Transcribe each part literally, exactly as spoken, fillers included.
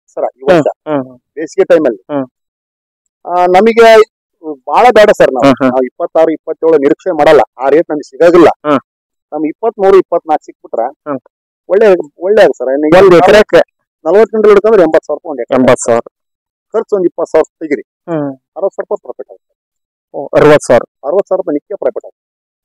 Sir ಈ ವರ್ಷ ಬೇಸಿಗೆ ಟೈಮಲ್ಲಿ ನಮಗೆ ಬಹಳ ಬೇಡ ಸರ್. ನಾವು ನಾವು ಇಪ್ಪತ್ತಾರು ಇಪ್ಪತ್ತೇಳು ನಿರೀಕ್ಷೆ ಮಾಡಲ್ಲ, ಆ ರೇಟ್ ನಮ್ಗೆ ಸಿಗೋದಿಲ್ಲ. ನಮ್ ಇಪ್ಪತ್ತ್ ಮೂರು ಇಪ್ಪತ್ನಾಲ್ಕು ಸಿಕ್ಬಿಟ್ರ ಒಳ್ಳೆ ಒಳ್ಳೆ ಸರ್. ಒಂದ್ ಎಕರೆಕ್ಕೆ ನಲ್ವತ್ತು ಕ್ವಿಂಟಲ್ ಹಿಡ್ಕಂದ್ರೆ ಎಂಬತ್ತು ಸಾವಿರ ರೂಪಾಯಿ, ಒಂದ್ ಎಕರೆ ಎಂಬತ್ತು ಸಾವಿರ ಖರ್ಚು, ಒಂದ್ ಇಪ್ಪತ್ತು ಸಾವಿರ ತೆಗಿರಿ, ಅರವತ್ತು ಸಾವಿರ ರೂಪಾಯಿ ಪ್ರಾಫಿಟ್ ಆಗುತ್ತೆ. ಅರವತ್ತು ಸಾವಿರ ಅರವತ್ತು ಸಾವಿರ ರೂಪಾಯಿ ನಿತ್ಯ ಪ್ರಾಫಿಟ್ ಆಗುತ್ತೆ.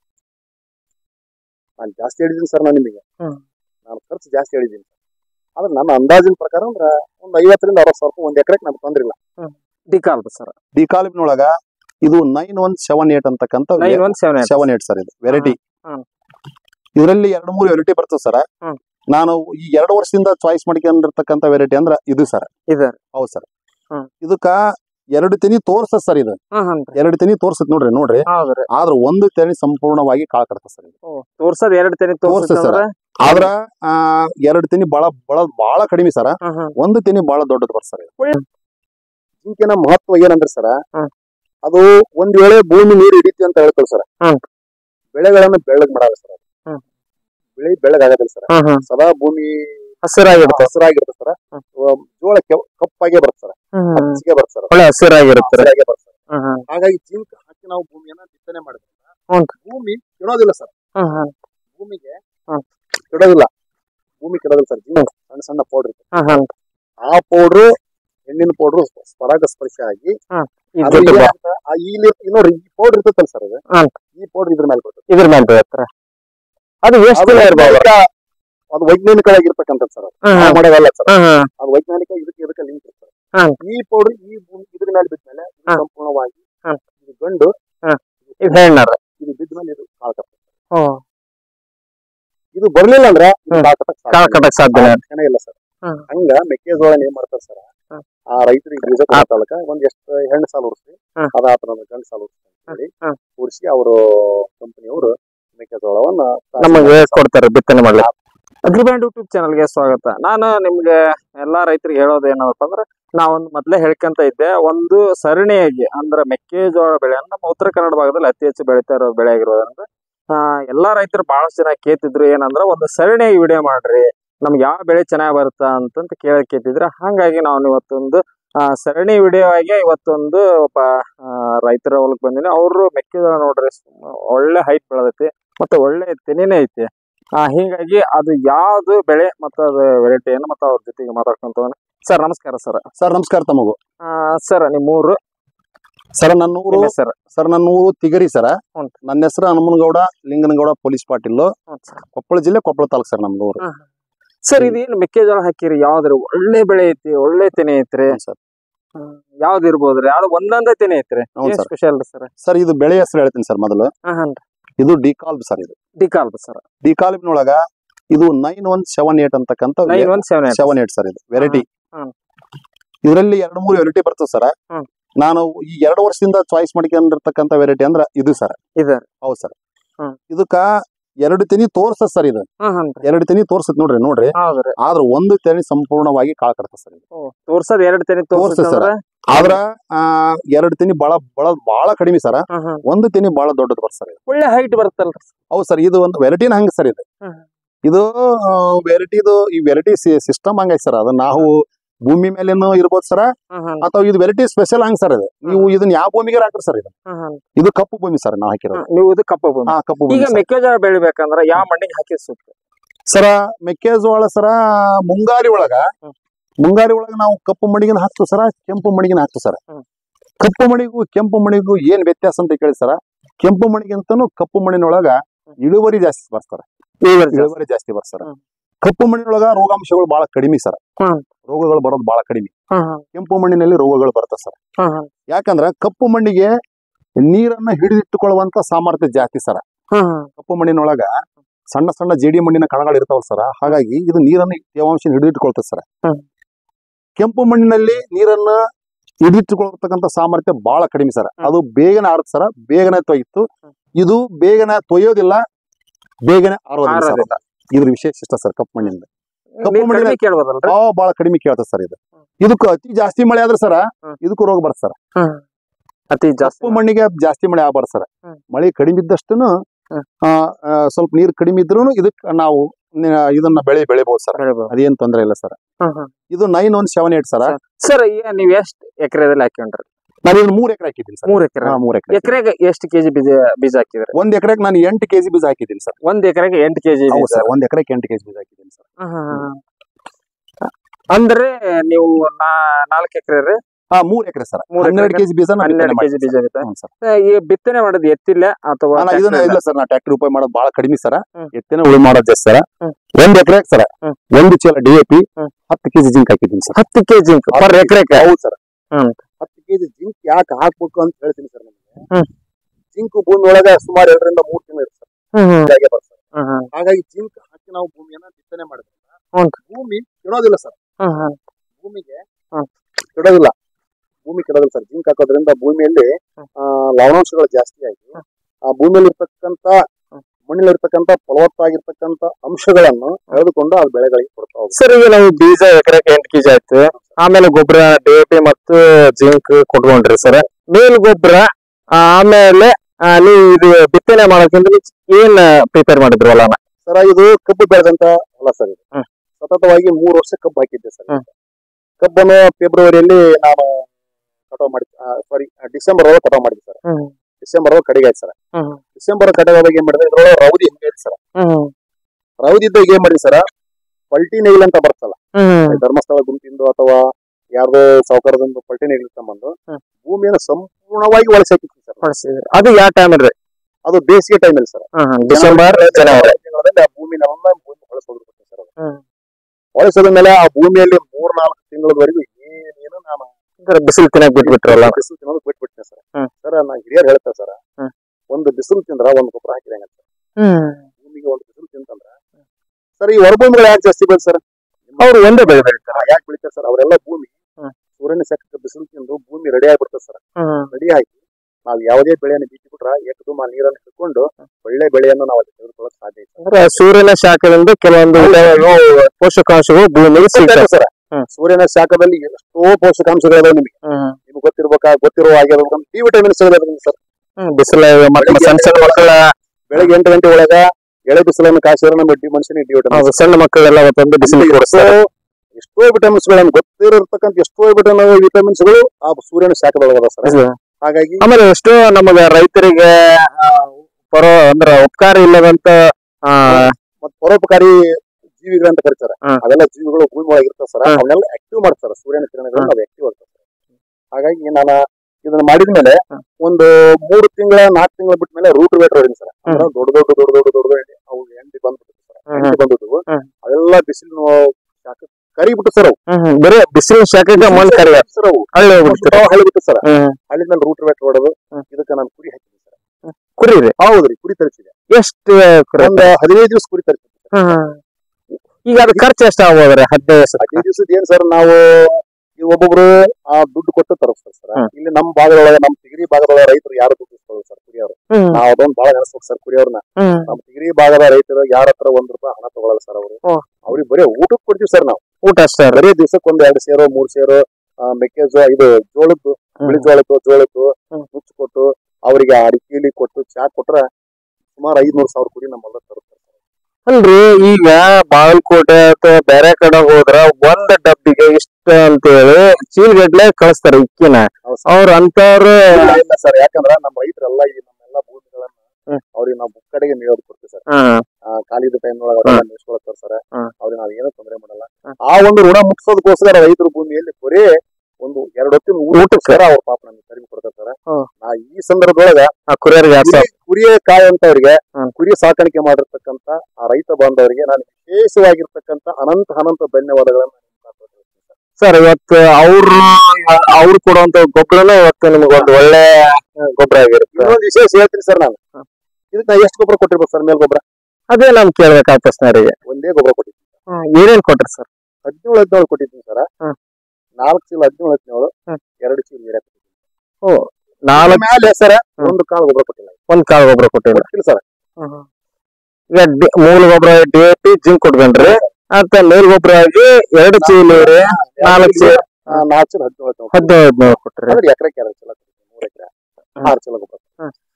ನಾನು ಜಾಸ್ತಿ ಹೇಳಿದ್ದೀನಿ ಸರ್, ನಾನು ನಿಮಗೆ ನಾನು ಖರ್ಚು ಜಾಸ್ತಿ ಹೇಳಿದ್ದೀನಿ. ಆದ್ರೆ ನನ್ನ ಅಂದಾಜಿನ ಪ್ರಕಾರ ಅಂದ್ರೆ ಒಂದ್ ಐವತ್ತರಿಂದ ಅರವತ್ತು ಸಾವಿರ ರೂಪಾಯಿ ಒಂದ್ ಎಕರೆಗೆ ನಮ್ಗೆ ತೊಂದ್ರೆ ಇಲ್ಲ. ಡಿಕಾಲ್ಬ್ ಸರ್, ಡಿಕಾಲ್ಬ್ನೊಳಗ ಇದು ನೈನ್ ಒನ್ ಸೆವೆನ್ ಏಟ್ ಅಂತಕ್ಕಂಥ ಸೆವೆನ್ ಏಟ್ ಸರ್. ಇದು ವೆರೈಟಿ. ಇದರಲ್ಲಿ ಎರಡು ಮೂರು ವೆರೈಟಿ ಬರ್ತದೆ ಸರ್. ನಾನು ಈ ಎರಡು ವರ್ಷದಿಂದ ಚಾಯ್ಸ್ ಮಾಡ್ಕೊಂಡಿರ್ತಕ್ಕಂಥ ವೆರೈಟಿ ಅಂದ್ರ ಇದು ಸರ್. ಹೌದು ಸರ್. ಇದಕ್ಕ ಎರಡು ತೆನಿ ತೋರ್ಸ ಸರ್. ಇದು ಎರಡು ತೆನಿ ತೋರ್ಸತ್ ನೋಡ್ರಿ ನೋಡ್ರಿ ಆದ್ರ ಒಂದು ತೆನಿ ಸಂಪೂರ್ಣವಾಗಿ ಕಾಳ್ ಕಟ್ತ ಸರ್. ತೋರ್ಸದ್ ಎರಡು ತೆನಿ ತೋರ್ಸ ಸರ್. ಆದ್ರ ಆ ಎರಡು ತೆನಿ ಬಹಳ ಬಹಳ ಬಹಳ ಕಡಿಮೆ ಸರ. ಒಂದು ತೆನಿ ಬಹಳ ದೊಡ್ಡದು ಬರ್ತ ಸರ್. ಜಿಂಕೆನ ಮಹತ್ವ ಏನಂದ್ರೆ ಸರ, ಅದು ಒಂದ್ ವೇಳೆ ಭೂಮಿ ನೀರು ಹಿಡಿತಿ ಅಂತ ಹೇಳ್ತೇವೆ ಸರ್, ಬೆಳೆಗಳನ್ನ ಬೆಳ್ಳಗ್ ಮಾಡಲ್ಲ ಸರ್. ಬೆಳೆ ಬೆಳ್ಳಗಾಗೋದಿಲ್ಲ ಸರ್. ಸದಾ ಭೂಮಿ ಹಸಿರಾಗಿರುತ್ತೆ ಹಸಿರಾಗಿರುತ್ತೆ ಸರ್. ಜೋಳ ಕಪ್ಪಾಗೆ ಬರುತ್ತೆ ಸರ್, ಹಸಿಗೆ ಬರುತ್ತೆ ಸರ್, ಹಸಿರಾಗಿರುತ್ತೆ. ಹಾಗಾಗಿ ಜಿಂಕ್ ಹಾಕಿ ನಾವು ಭೂಮಿಯನ್ನ ಬಿತ್ತನೆ ಮಾಡಿದ್ರಿಂದ ಭೂಮಿ ಕೆಡೋದಿಲ್ಲ ಸರ್. ಭೂಮಿಗೆ ಕೆಡೋದಿಲ್ಲ, ಭೂಮಿ ಕೆಡೋದಿಲ್ಲ ಸರ್. ಜಿಂಕ್ ಸಣ್ಣ ಸಣ್ಣ ಪೌಡರ್ ಇರುತ್ತೆ, ಆ ಪೌಡ್ರು ಹೆಣ್ಣಿನ ಪೌಡ್ರು ಪರಾಗಸ್ಪರ್ಶ ಆಗಿ ಇನ್ನೊಂದು ಈ ಪೌಡರ್ ಇರ್ತಲ್ಲ ಸರ್, ಅದು ಈ ಪೌಡರ್ ಇದ್ರ ಮೇಲೆ ಬರ್ತದೆ. ಇದ್ರ ಮೇಲೆ ಬರುತ್ತೆ. ಅದು ಎಷ್ಟು ಅದು ವೈಜ್ಞಾನಿಕವಾಗಿರ್ತಕ್ಕಂಥ ಸರ್. ಅದು ಮಾಡೋದಲ್ಲ ಸರ್, ಅದು ವೈಜ್ಞಾನಿಕ ಇದಕ್ಕೆ ಇದಕ್ಕೆ ಲಿಂಕ್ ಇರ್ತದೆ. ಈ ಪೌಡರ್ ಈ ಇದ್ರ ಮೇಲೆ ಬಿದ್ಮೇಲೆ ಸಂಪೂರ್ಣವಾಗಿ ಇದು ಗಂಡು ಇದು ಬಿದ್ಮೇಲೆ ಇದು ಕಾಳ್ ಕಟ್ಟ. ಇದು ಬರ್ಲಿಲ್ಲ ಅಂದ್ರೆ ಕಾಳ್ ಕಟ್ಟಕ್ ಸಾಧ್ಯ ಇಲ್ಲ ಸರ್. ಹಂಗ ಮೆಕ್ಕೆಜೋಳ ಏನ್ ಮಾಡ್ತಾರ ಸರ್, ಆ ರೈತರಿಗೆ ಬೀಜ ಕೊಡತಾಳಕ ಒಂದ್ ಎಷ್ಟು ಹೆಣ್ಣು ಸಾಲ ಉರ್ಸಿ ಅದಾತರ ಗಂಡು ಸಾಲ ಉರ್ಸಿ ಹೇಳಿ ಉರ್ಸಿ ಅವರು ಕಂಪನಿಯವರು ಮೆಕ್ಕೆಜೋಳವನ್ನ ನಮಗೆ ಕೊಡ್ತಾರೆ ಬಿತ್ತನೆ ಮಾಡ್ಲಿ. ಅಗ್ರಿಬ್ಯಾಂಡ್ ಯೂಟ್ಯೂಬ್ ಚಾನಲ್ಗೆ ಸ್ವಾಗತ. ನಾನು ನಿಮ್ಗೆ ಎಲ್ಲಾ ರೈತರಿಗೆ ಹೇಳೋದು ಏನಪ್ಪ ಅಂದ್ರೆ, ನಾವೊಂದು ಮೊದ್ಲೇ ಹೇಳ್ಕೊಂತ ಇದ್ದೆ, ಒಂದು ಸರಣಿಯಾಗಿ ಅಂದ್ರೆ ಮೆಕ್ಕೆಜೋಳ ಬೆಳೆ ನಮ್ಮ ಉತ್ತರ ಕನ್ನಡ ಭಾಗದಲ್ಲಿ ಅತಿ ಹೆಚ್ಚು ಬೆಳೀತಾ ಇರೋ ಬೆಳೆ ಆಗಿರೋದ್ರಿಂದ ಆ ಎಲ್ಲಾ ರೈತರು ಬಹಳಷ್ಟು ಜನ ಕೇಳ್ತಿದ್ರು ಏನಂದ್ರ ಒಂದು ಸರಣಿಯಾಗಿ ವಿಡಿಯೋ ಮಾಡ್ರಿ, ನಮ್ಗೆ ಯಾವ ಬೆಳೆ ಚೆನ್ನಾಗಿ ಬರುತ್ತಾ ಅಂತಂತ ಕೇಳ ಕೇಳ್ತಿದ್ರ. ಹಾಗಾಗಿ ನಾವು ಇವತ್ತೊಂದು ಆ ಸರಣಿ ವಿಡಿಯೋ ಆಗಿ ಇವತ್ತೊಂದು ಒಬ್ಬ ರೈತರ ಹೊಲಕ್ ಬಂದಿನಿ. ಅವರು ಮೆಕ್ಕೆಜೋಳ ನೋಡ್ರಿ ಒಳ್ಳೆ ಹೈಟ್ ಬೆಳೆದೈತಿ ಮತ್ತೆ ಒಳ್ಳೆ ತೆನಿನೇ ಐತಿ. ಆ ಹಿಂಗಾಗಿ ಅದು ಯಾವ್ದು ಬೆಳೆ ಮತ್ತು ಅದು ವೆರೈಟಿ ಏನು ಮತ್ತೆ ಅವ್ರ ಜೊತೆಗೆ ಮಾತಾಡ್ಕೊಂತ. ಸರ್ ನಮಸ್ಕಾರ ಸರ್. ಸರ್ ನಮಸ್ಕಾರ ತಮಗೂ. ಆ ಸರ್ ನಿಮ್ಮ ಊರು? ಸರ್ ನನ್ನ ಊರು ಸರ್ ಸರ್ ನನ್ನ ಊರು ತಿಗರಿ ಸರ. ನನ್ನ ಹೆಸರು ಹನುಮನಗೌಡ ಲಿಂಗನಗೌಡ ಪೊಲೀಸ್ ಪಾಟೀಲ್, ಕೊಪ್ಪಳ ಜಿಲ್ಲೆ ಕೊಪ್ಪಳ ತಾಲೂಕು ಸರ್ ನಮ್ದು ಊರು. ಸರ್ ಇದೇನು ಮೆಕ್ಕೆಜೋಳ ಹಾಕಿರಿ, ಯಾವ್ದ್ರಿ ಒಳ್ಳೆ ಬೆಳೆ ಐತಿ, ಒಳ್ಳೆ ತೆನೆ ಐತ್ರಿ ಸರ್? ಯಾವ್ದು ಇರ್ಬೋದ್ರಿ? ಯಾವ್ದು ಒಂದೊಂದೇ ತೆನೆ ಐತ್ರಿ, ಸ್ಪೆಷಲ್ ಸರ್? ಸರ್ ಇದು ಬೆಳೆ ಹೆಸರು ಹೇಳ್ತೀನಿ ಸರ್ ಮೊದಲು. ಇದು ಡಿಕಾಲ್ಬ್ ಸರ್. ಇದು ಡಿಕಾಲ್ಬ್ ಸರ್. ಡಿಕಾಲ್ಬ್ನೊಳಗ ಇದು ನೈನ್ ಒನ್ ಸೆವೆನ್ ಏಟ್ ಅಂತಕ್ಕಂಥ ಸೆವೆನ್ ಏಟ್ ಸರ್. ಇದು ವೆರೈಟಿ. ಇದರಲ್ಲಿ ಎರಡು ಮೂರು ವೆರೈಟಿ ಬರ್ತದೆ ಸರ್. ನಾನು ಈ ಎರಡು ವರ್ಷದಿಂದ ಚಾಯ್ಸ್ ಮಾಡ್ಕೊಂಡಿರ್ತಕ್ಕಂಥ ವೆರೈಟಿ ಅಂದ್ರ ಇದು ಸರ್. ಹೌದು ಸರ್. ಇದಕ್ಕ ಎರಡು ತೆನಿ ತೋರ್ಸತ್ ಸರ್. ಇದು ಎರಡು ತೆನಿ ತೋರ್ಸತ್ ನೋಡ್ರಿ ನೋಡ್ರಿ ಆದ್ರ ಒಂದು ತೆನಿ ಸಂಪೂರ್ಣವಾಗಿ ಕಾಳ್ ಕಟ್ತ ಸರ್. ತೋರ್ಸದ್ ಎರಡು ತೆನಿ ತೋರ್ಸ ಸರ್. ಆದ್ರ ಆ ಎರಡು ತೆನಿ ಬಹಳ ಬಹಳ ಬಹಳ ಕಡಿಮೆ ಸರ್. ಒಂದು ತೆನಿ ಬಹಳ ದೊಡ್ಡದು ಬರ್ತ ಸರ್. ಒಳ್ಳೆ ಹೈಟ್ ಬರುತ್ತಲ್ಲ? ಹೌದು ಸರ್. ಇದು ಒಂದು ವೆರೈಟಿನ ಹಂಗ ಸರ್. ಇದು ಇದು ವೆರೈಟಿದು ಈ ವೆರೈಟಿ ಸಿಸ್ಟಮ್ ಹಂಗೈತಿ ಸರ್. ಅದು ನಾವು ಭೂಮಿ ಮೇಲೇನು ಇರ್ಬೋದು ಸರ, ಅಥವಾ ಇದು ವೆರೈಟಿ ಸ್ಪೆಷಲ್ ಹಂಗ್ ಸರ್. ಇದು ನೀವು ಇದನ್ನ ಯಾವ ಭೂಮಿಗೆ ಹಾಕ್ರಿ ಸರ್? ಇದು ಇದು ಕಪ್ಪು ಭೂಮಿ ಸರ್ ನಾವು ಹಾಕಿರೋದು. ನೀವು ಇದು ಕಪ್ಪು ಭೂಮಿ? ಹಾ ಕಪ್ಪು ಭೂಮಿ. ಈಗ ಮೆಕ್ಕೆಜೋಳ ಬೆಳಿಬೇಕಂದ್ರ ಯಾವ ಮಣ್ಣಿಗೆ ಹಾಕಿ ಸೂಕ್ತ ಸರ? ಮೆಕ್ಕೆಜೋಳ ಸರ ಮುಂಗಾರಿ ಒಳಗ ಮುಂಗಾರಿ ಒಳಗ ನಾವು ಕಪ್ಪು ಮಣ್ಣಿಗೆ ಹಾಕ್ತೀವಿ ಸರ, ಕೆಂಪು ಮಣ್ಣಿಗೆ ಹಾಕ್ತೀವಿ ಸರ್. ಕಪ್ಪು ಮಣ್ಣಿಗೂ ಕೆಂಪು ಮಣ್ಣಿಗೂ ಏನ್ ವ್ಯತ್ಯಾಸ ಅಂತ ಕೇಳಿ ಸರ, ಕೆಂಪು ಮಣ್ಣಿಗಿಂತನೂ ಕಪ್ಪು ಮಣ್ಣಿನೊಳಗ ಇಳುವರಿ ಜಾಸ್ತಿ ಬರ್ತಾರ. ಇಳುವರಿ ಜಾಸ್ತಿ ಬರ್ತಾರ. ಕಪ್ಪು ಮಣ್ಣಿನೊಳಗ ರೋಗಾಂಶಗಳು ಬಹಳ ಕಡಿಮೆ ಸರ್. ರೋಗಗಳು ಬರೋದು ಬಹಳ ಕಡಿಮೆ. ಕೆಂಪು ಮಣ್ಣಿನಲ್ಲಿ ರೋಗಗಳು ಬರ್ತದೆ ಸರ್. ಯಾಕಂದ್ರ ಕಪ್ಪು ಮಣ್ಣಿಗೆ ನೀರನ್ನ ಹಿಡಿದಿಟ್ಟುಕೊಳ್ಳುವಂತ ಸಾಮರ್ಥ್ಯ ಜಾಸ್ತಿ ಸರ. ಕಪ್ಪು ಮಣ್ಣಿನೊಳಗ ಸಣ್ಣ ಸಣ್ಣ ಜೇಡಿ ಮಣ್ಣಿನ ಕಣಗಳು ಇರ್ತಾವಲ್ಲ ಸರ, ಹಾಗಾಗಿ ಇದು ನೀರನ್ನ ತೇವಾಂಶ ಹಿಡಿದಿಟ್ಟುಕೊಳ್ತದೆ ಸರ್. ಕೆಂಪು ಮಣ್ಣಿನಲ್ಲಿ ನೀರನ್ನ ಹಿಡಿದಿಟ್ಟುಕೊಳ್ತಕ್ಕಂಥ ಸಾಮರ್ಥ್ಯ ಬಹಳ ಕಡಿಮೆ ಸರ್. ಅದು ಬೇಗನೆ ಆರುತ್ತೆ ಸರ, ಬೇಗನೆ ತೊಯ್ತು. ಇದು ಬೇಗನೆ ತೊಯ್ಯೋದಿಲ್ಲ, ಬೇಗನೆ ಆರೋದಿಲ್ಲ. ಇದ್ರ ವಿಶೇಷ ಇಷ್ಟ ಸರ್ ಕಪ್ಪು ಮಣ್ಣಿಂದ. ಕಪ್ಪು ಮಣ್ಣಿನ ಬಹಳ ಕಡಿಮೆ ಕೇಳ್ತದೆ ಸರ್. ಇದು ಇದಕ್ಕೂ ಅತಿ ಜಾಸ್ತಿ ಮಳೆ ಆದ್ರೆ ಸರ ಇದಕ್ಕೂ ರೋಗ ಬರ್ತದೆ ಸರ್. ಅತಿ ಕಪ್ಪು ಮಣ್ಣಿಗೆ ಜಾಸ್ತಿ ಮಳೆ ಆಗಬಾರ್ದು ಸರ್. ಮಳೆ ಕಡಿಮೆ ಇದ್ದಷ್ಟು ಸ್ವಲ್ಪ ನೀರು ಕಡಿಮೆ ಇದ್ರೂ ಇದಕ್ ನಾವು ಇದನ್ನ ಬೆಳೆ ಬೆಳಿಬಹುದು ಸರ್, ಅದೇನ್ ತೊಂದರೆ ಇಲ್ಲ ಸರ್. ಇದು nine one seven eight sir. Sir ಈಗ ನೀವ್ ಎಷ್ಟ್ ಎಕರೆದಲ್ಲಿ ಹಾಕೊಂಡ್ರಿ? ನಾನು ಇದನ್ನ ಮೂರ್ ಎಕರೆ ಹಾಕಿದ್ದೀನಿ ಸರ್. ಮೂರ್ ಎಕರೆ ಮೂರ್ ಎಕರೆ ಎಕರೆಗೆ ಎಷ್ಟು ಕೆಜಿ ಬೀಜ ಬೀಜ ಹಾಕಿದ್ರಿ? ಒಂದ್ ಎಕರೆಗೆ ನಾನು ಎಂಟು ಕೆಜಿ ಬೀಜ ಹಾಕಿದ್ದೀನಿ ಸರ್. ಒಂದ್ ಎಕರೆಗೆ ಎಂಟು ಕೆಜಿ ಸರ್, ಒಂದ್ ಎಕರೆಗೆ ಎಂಟು ಕೆಜಿ ಬೀಜ ಹಾಕಿದ್ದೀನಿ ಸರ್. ಅಂದ್ರೆ ನೀವು ನಾಲ್ಕು ಎಕರೆ ರೀ? ಹಾ, ಮೂರ್ ಎಕರೆ ಸರ್. ಹನ್ನೆರಡು ಕೆಜಿ ಬೀಜ ಹನ್ನೆರಡು ಕೆಜಿ ಬೀಜ ಈ ಬಿತ್ತನೆ ಮಾಡೋದು ಎತ್ತಿಲ್ಲ ಅಥವಾ ಇದನ್ನ ಇಲ್ಲ ಸರ್? ನಾ ಟ್ರ್ಯಾಕ್ಟರ್ ಉಪಯೋಗ ಮಾಡೋದು ಬಹಳ ಕಡಿಮೆ ಸರ್. ಎತ್ತಿನ ಉಳಿ ಮಾಡೋದು ಜಾಸ್ತಿ ಸರ್. ಒಂದ್ ಎಕರೆ ಸರ್ ಒಂದು ಚೀಲ ಡಿ ಎ ಪಿ ಹತ್ತು ಕೆಜಿ ಜಿಂಕ್ ಹಾಕಿದ್ದೀನಿ ಸರ್. ಹತ್ತು ಕೆಜಿ ಜಿಂಕ್ ಪರ್ ಎಕರೆ? ಹೌದು ಸರ್. ಹತ್ತು ಕೆಜಿ ಜಿಂಕ್ ಯಾಕೆ ಹಾಕ್ಬೇಕು ಅಂತ ಹೇಳ್ತೀನಿ ಸರ್. ನಮಗೆ ಜಿಂಕ್ ಭೂಮಿ ಒಳಗ ಸುಮಾರು ಎರಡರಿಂದ ಮೂರು ತಿಂಗಳು ಇರುತ್ತೆ ಸರ್. ಹಾಗಾಗಿ ಜಿಂಕ್ ಹಾಕಿ ನಾವು ಭೂಮಿಯನ್ನ ಬಿತ್ತನೆ ಮಾಡಿದ್ರೆ ಭೂಮಿ ಕೆಡೋದಿಲ್ಲ ಸರ್. ಭೂಮಿಗೆ ಕೆಡೋದಿಲ್ಲ ಭೂಮಿ ಕೆಡೋದಿಲ್ಲ ಸರ್. ಜಿಂಕ್ ಹಾಕೋದ್ರಿಂದ ಭೂಮಿಯಲ್ಲಿ ಲವಣಾಂಶಗಳು ಜಾಸ್ತಿ ಆಗಿ ಆ ಭೂಮಿಯಲ್ಲಿ ಇರ್ತಕ್ಕಂತ ಮಣ್ಣಲ್ಲಿ ಇರ್ತಕ್ಕಂತ ಫಲವತ್ತಾಗಿರ್ತಕ್ಕಂತ ಅಂಶಗಳನ್ನು ಎಳೆದುಕೊಂಡು ಆ ಬೆಳೆಗಳಿಗೆ ಕೊಡ್ತಾ ಹೋಗ್ತದೆ ಸರ್. ಈಗ ನಾವು ಬೀಜ ಎಕರೆಗೆ ಎಂಟು ಕೆಜಿ ಆಯ್ತು, ಆಮೇಲೆ ಗೊಬ್ಬರ ಡಿ ಎ ಪಿ ಮತ್ತು ಜಿಂಕ್ ಕೊಟ್ಕೊಂಡ್ರಿ ಸರ್. ಮೇಲ್ ಗೊಬ್ಬರ ಆಮೇಲೆ ನೀವು ಇದು ಬಿತ್ತನೆ ಮಾಡೋದ್ಕಿಂತ ಏನ್ ಪ್ರಿಪೇರ್ ಮಾಡಿದ್ರು ಹೊಲನ ಸರ್? ಇದು ಕಬ್ಬು ಬೆಳೆದಂತ ಹೊಲ ಸರ್. ಇದು ಸತತವಾಗಿ ಮೂರು ವರ್ಷ ಕಬ್ಬು ಹಾಕಿದ್ದೆ ಸರ್. ಕಬ್ಬನ್ನು ಫೆಬ್ರವರಿಯಲ್ಲಿ ನಾನು ಕಟಾವ್ ಮಾಡಿ ಸಾರಿ ಡಿಸೆಂಬರ್ ಒಳಗೆ ಕಟಾವ್ ಮಾಡಿದ್ದೆ ಸರ್. ಡಿಸೆಂಬರ್ ಒಳಗೆ ಕಡೆಗೆ ಆಯ್ತು ಸರ್. ಡಿಸೆಂಬರ್ ಕಟಾವಾಗ ಏನ್ ಮಾಡಿದ್ರೆ ಇದ್ರೊಳಗೆ ರೌದಿ ಹಿಂಗೆ ಐತಿ ಸರ್. ರೌದಿ ಇದ್ದಾಗ ಏನ್ ಮಾಡಿದ್ರಿ ಸರ್? ಪಲ್ಟಿ ನೇಗಿಲ್ ಅಂತ ಬರ್ತಲ್ಲ, ಧರ್ಮಸ್ಥಳ ಗುಂಪಿಂದು ಅಥವಾ ಯಾರ್ದೋ ಸಾವುಕಾರದಿಂದ ಪಲ್ಟಿ ನೇಗಿಲ್ ತಗೊಂಡು ಭೂಮಿಯನ್ನು ಸಂಪೂರ್ಣವಾಗಿ ಒಳಸಿ ಹಾಕಿದ್ವಿ ಸರ್. ಅದು ಯಾವ ಟೈಮ್ ರೀ? ಅದು ಬೇಸಿಗೆ ಟೈಮ್ ಅಲ್ಲಿ ಸರ್. ಡಿಸೆಂಬರ್ ಜನವರಿ ತಿಂಗಳಲ್ಲಿ ಆ ಭೂಮಿನೆಲ್ಲ ಭೂಮಿ ಹೊಳಸೋದ್ರು ಸರ್. ಹೊಳಸೋದ ಮೇಲೆ ಆ ಭೂಮಿಯಲ್ಲಿ ಮೂರ್ ನಾಲ್ಕು ತಿಂಗಳವರೆಗೂ ಏನೇನು ನಾನು ಬಿಸಿಲು ತಿನ್ನಕ್ ಬಿಟ್ಬಿಟ್ರಲ್ಲ? ಬಿಸಿಲು ತಿನ್ನೋದು ಬಿಟ್ಬಿಟ್ಟೆ ಸರ್. ಸರ್ ನಾ ಹಿರಿಯರ್ ಹೇಳ್ತಾರೆ ಸರ್, ಒಂದು ಬಿಸಿಲು ತಿಂದ್ರ ಒಂದ್ ಗೊಬ್ಬರ ಹಾಕಿದಂಗ ಭೂಮಿಗೆ ಒಂದು ಬಿಸಿಲು ತಿಂತಂದ್ರ ಸರ್. ಈ ಹೊರಭೂಮಿಗಳು ಯಾಕೆ ಜಾಸ್ತಿ ಬೆಳೆ ಸರ್? ಅವ್ರು ಒಂದೇ ಬೆಳೆ ಬೆಳಿತಾರೆ. ಯಾಕೆ ಬೆಳಿತಾರೆ ಸರ್? ಅವರೆಲ್ಲ ಭೂಮಿ ಸೂರ್ಯನ ಶಕ್ತಿ ಬಿಸಿಲು ತಿಂದು ಭೂಮಿ ರೆಡಿ ಆಗಿಬಿಡ್ತದೆ ಸರ್. ರೆಡಿ ಆಗಿ ನಾವ್ ಯಾವುದೇ ಬೆಳೆಯನ್ನು ಬಿತ್ತಿ ಬಿಟ್ರ ಎಟ್ಟು ಮಾ ನೀರನ್ನು ಹಿಡ್ಕೊಂಡು ಒಳ್ಳೆ ಬೆಳೆಯನ್ನು ನಾವು ತೆಗೆದುಕೊಳ್ಳಕ್ ಸಾಧ್ಯ ಇದೆ. ಸೂರ್ಯನ ಶಾಖದಿಂದ ಕೆಲವೊಂದು ಪೋಷಕಾಂಶಗಳು ಭೂಮಿಗೆ ಸಿಗ್ತವೆ ಸರ್. ಸೂರ್ಯನ ಶಾಖದಲ್ಲಿ ಎಷ್ಟೋ ಪೋಷಕಾಂಶಗಳಿದಾವೆ. ನಿಮಗೆ ನಿಮ್ಗೆ ಗೊತ್ತಿರ್ಬೇಕಾ ಗೊತ್ತಿರುವ ಹಾಗೆ ಡಿ ವಿಟಮಿನ್ಸ್ ಸರ್. ಬಿಸಿಲ ಸಣ್ಣ ಸಣ್ಣ ಮಕ್ಕಳ ಬೆಳಗ್ಗೆ ಎಂಟು ಗಂಟೆ ಒಳಗ ಎಳೆ ಬಿಸಿಲನ್ನು ಕಾಯಿಸಿದ್ರೆ ನಮ್ಮ ಡಿ ಮನುಷ್ಯನಿಗೆ ಡಿ ವಿಟಮಿನ್. ಸಣ್ಣ ಮಕ್ಕಳೆಲ್ಲ ಬಿಸಿಲು ಎಷ್ಟೋ ವಿಟಮಿನ್ಸ್ ಗಳನ್ನು ಗೊತ್ತಿರತಕ್ಕಂತ ಎಷ್ಟೋ ವಿಟಮಿನ್ಸ್ ಗಳು ಆ ಸೂರ್ಯನ ಶಾಖದೊಳಗದ ಸರ್. ಹಾಗಾಗಿ ಆಮೇಲೆ ಎಷ್ಟೋ ನಮಗ ರೈತರಿಗೆ ಪರೋ ಅಂದ್ರ ಉಪಕಾರ ಇಲ್ಲದಂತ ಮತ್ ಪರೋಪಕಾರಿ ಜೀವಿಗಳಂತ ಕರೀತಾರೆ. ಅವೆಲ್ಲ ಜೀವಿಗಳು ಭೂಮಿ ಒಳಗೆ ಇರ್ತಾವ ಸರ್. ಅವನ್ನೆಲ್ಲ ಆಕ್ಟಿವ್ ಮಾಡ್ತಾರೆ ಸೂರ್ಯನ ಕಿರಣಗಳು ನಾವು ಆಕ್ಟಿವ್ ಆಗ್ತದೆ. ಹಾಗಾಗಿ ನಾನು ಇದನ್ನ ಮಾಡಿದ್ಮೇಲೆ ಒಂದು ಮೂರು ತಿಂಗಳ ನಾಲ್ಕು ತಿಂಗಳ ಬಿಟ್ಟ ಮೇಲೆ ರೂಟ್ ವೇಟರ್ ಹೊಡಿನಿ ಸರ್. ಅಂದ್ರೆ ದೊಡ್ಡ ದೊಡ್ಡ ದೊಡ್ಡ ದೊಡ್ಡ ದೊಡ್ಡ ಅವು ಎಂಟಿ ಬಂದ್ಬಿಟ್ಟು ಸರ್. ಎಂಟಿ ಬಂದ್ಬಿಟ್ಟು ಅವೆಲ್ಲ ಬಿಸಿಲು ಶಾಖ ಕರಿಬಿಟ್ಟು ಸರ್. ಅವು ಬರೀ ಬಿಸಿಲು ಶಾಖಕ್ಕೆ ಮಣ್ಣು ಕರಿ ಸರ್. ಅವು ಹಳ್ಳಿ ಹಳ್ಳಿ ಬಿಟ್ಟು ಸರ್. ಹಳ್ಳಿ ಮೇಲೆ ರೂಟ್ ವೇಟರ್ ಹೊಡೋದು ಇದಕ್ಕೆ ನಾನು ಕುರಿ ಹಾಕಿದ್ದೀನಿ ಸರ್. ಕುರಿ ರೀ? ಹೌದ್ರಿ, ಕುರಿ ತರಿಸಿದೆ. ಎಷ್ಟು? ಒಂದ್ ಹದಿನೈದು ದಿವಸ ಕುರಿ ತರಿಸಿದೆ. ಈಗ ಅದು ಖರ್ಚು ಎಷ್ಟು ಆಗ್ಬೋದ್ರಿ? ಹದಿನೈದು ಹದಿನೈದು ದಿವಸದ ಏನ್ ಸರ್, ನಾವು ಒಬ್ಬೊಬ್ರು ಆ ದುಡ್ಡು ಕೊಟ್ಟು ತರಿಸ್ತಾರೆ ಸರ್. ಇಲ್ಲಿ ನಮ್ಮ ಭಾಗದೊಳಗ ನಮ್ಮ ತಿಗರಿ ಭಾಗದೊಳಗ ರೈತರು ಯಾರು ದುಡ್ಡು ಇಸ್ಕೊಳ್ಳೋದು ಸರ್ ಕುರಿಯವರು. ನಾವ್ ಅದೊಂದು ಬಹಳ ನೆನೆಸ್ಬೇಕು ಸರ್ ಕುರಿಯವ್ರನ್ನ. ನಮ್ಮ ತಿಗರಿ ಭಾಗದ ರೈತರು ಯಾರ ಹತ್ರ ಒಂದ್ ರೂಪಾಯಿ ಹಣ ತಗೊಳಲ್ಲ ಸರ್. ಅವರು ಅವ್ರಿಗೆ ಬರೀ ಊಟಕ್ಕೆ ಕೊಡ್ತೀವಿ ಸರ್ ನಾವು. ಊಟ ಅಷ್ಟೇ ಬರೀ ದಿವ್ಸಕ್ಕೆ ಒಂದ್ ಎರಡು ಸೇರೋ ಮೂರ್ ಸೇರೋ ಮೆಕ್ಕೆಜೋಳ ಇದು ಜೋಳದ್ದು ಬಿಳಿ ಜೋಳದ್ದು ಜೋಳದ್ದು ಮುಚ್ಚು ಕೊಟ್ಟು ಅವರಿಗೆ ಅಡಿಕೆಲಿ ಕೊಟ್ಟು ಚಾ ಕೊಟ್ರ ಸುಮಾರು ಐದ್ನೂರ್ ಸಾವಿರ ಕುರಿ ನಮ್ಮಲ್ಲ ತರುತ್ತಾರೆ. ಅಲ್ರಿ, ಈಗ ಬಾಗಲಕೋಟೆ ಅಥವಾ ಬೇರೆ ಕಡೆ ಹೋದ್ರ ಒಂದ್ ಡಬ್ಬಿಗೆ ಇಷ್ಟ ಅಂತ ಹೇಳಿ ಚೀಲ್ಗಡ್ಲೆ ಕಳಿಸ್ತಾರೆ ಇಕ್ಕಿನ. ಅವ್ರ ಅಂತವ್ರು ಇಲ್ಲ ಸರ್. ಯಾಕಂದ್ರ ನಮ್ಮ ರೈತರೆಲ್ಲ ಈ ನಮ್ಮೆಲ್ಲಾ ಭೂಮಿಗಳನ್ನ ಅವ್ರಿಗೆ ನಾವು ಬುಕ್ ಕಡೆಗೆ ನೀಡೋದು ಕೊಡ್ತೀವಿ ಸರ್. ಖಾಲಿದ ಟೈಮ್ ಒಳಗ ಅವರೆಲ್ಲ ನಿಲ್ಸ್ಕೊಳತ್ತಾರ ಸರ್. ಅವ್ರಿಗೆ ನಾವ್ ಏನೂ ತೊಂದರೆ ಮಾಡಲ್ಲ. ಆ ಒಂದು ಋಣ ಮುಟ್ಸೋದಕ್ಕೋಸ್ಕರ ರೈತರ ಭೂಮಿಯಲ್ಲಿ ಬರೇ ಒಂದು ಎರಡು ಹೊತ್ತಿನ ಊಟ ಸರ್ ಅವ್ರ ಪಾಪ ನಮ್ಗೆ ಕಡಿಮೆ ಕೊಡ್ತಾರೆ ಸರ್. ನಾ ಈ ಸಂದರ್ಭದೊಳಗ ಕುರಿಯರಿಗೆ ಕುರಿಯ ಕಾಯಂತವ್ರಿಗೆ ಕುರಿ ಸಾಕಾಣಿಕೆ ಮಾಡಿರ್ತಕ್ಕಂತ ಆ ರೈತ ಬಾಂಧವರಿಗೆ ನಾನು ವಿಶೇಷವಾಗಿರ್ತಕ್ಕಂತ ಅನಂತ ಅನಂತ ಧನ್ಯವಾದಗಳನ್ನ ಸರ್. ಇವತ್ತು ಅವ್ರು ಅವ್ರು ಕೊಡುವಂತ ಗೊಬ್ಬರನ ಇವತ್ತು ನಿಮ್ಗೆ ಒಂದು ಒಳ್ಳೆ ಗೊಬ್ಬರ ಆಗಿರುತ್ತೆ. ಇನ್ನೊಂದು ವಿಶೇಷ ಹೇಳ್ತೀನಿ ಸರ್, ನಾನು ಇದಕ್ಕೆ ನಾ ಎಷ್ಟು ಗೊಬ್ಬರ ಕೊಟ್ಟಿರ್ಬೋದು ಸರ್? ಮೇಲ್ ಗೊಬ್ಬರ ಅದೇ ನಾನ್ ಕೇಳ್ಬೇಕಾದ ಪ್ರಶ್ನೆರಿಗೆ. ಒಂದೇ ಗೊಬ್ಬರ ಕೊಟ್ಟಿದ್ದೀನಿ. ಏನೇನ್ ಕೊಟ್ರಿ ಸರ್? ಹದಿನೇಳು ಹದಿನೇಳು ಕೊಟ್ಟಿದ್ದೀನಿ ಸರ್. ನಾಲ್ಕು ಚೀಲ ಹದಿನೇಳು ಹದಿನೇಳು ಎರಡು ಚೀಲ ನೀರ ಕೊಟ್ಟಿದ್ದೀನಿ. ಓ, ನಾಲ್ಕು ಮೇಲೆ ಸರ್ ಒಂದು ಕಾಳು ಗೊಬ್ಬರ ಕೊಟ್ಟಿಲ್ಲ. ಒಂದ್ ಕಾಳು ಗೊಬ್ಬರ ಕೊಟ್ಟಿಲ್ಲ ಸರ್. ಈಗ ಮೂಲ ಗೊಬ್ಬರ ಡಿ ಎ ಪಿ ಜಿಂಕ್ ಕೊಟ್ಕೊಂಡ್ರಿ ಅಂತ ಮೇಲ್ ಗೊಬ್ಬರ ಆಗಿ ಎರಡು ಚೀಲ ನಾಲ್ಕು ಚೀಲ ನಾಲ್ಕು ಚೀಲ ಹದಿನೇಳು ಹದಿನೇಳು ಹದಿನೇಳು ಕೊಟ್ರಿ. ಎಕರೆಗೆ ಎರಡು ಚೀಲ ಮೂರ್ ಎಕರೆ ಆರು ಚೀಲ ಗೊಬ್ಬರ.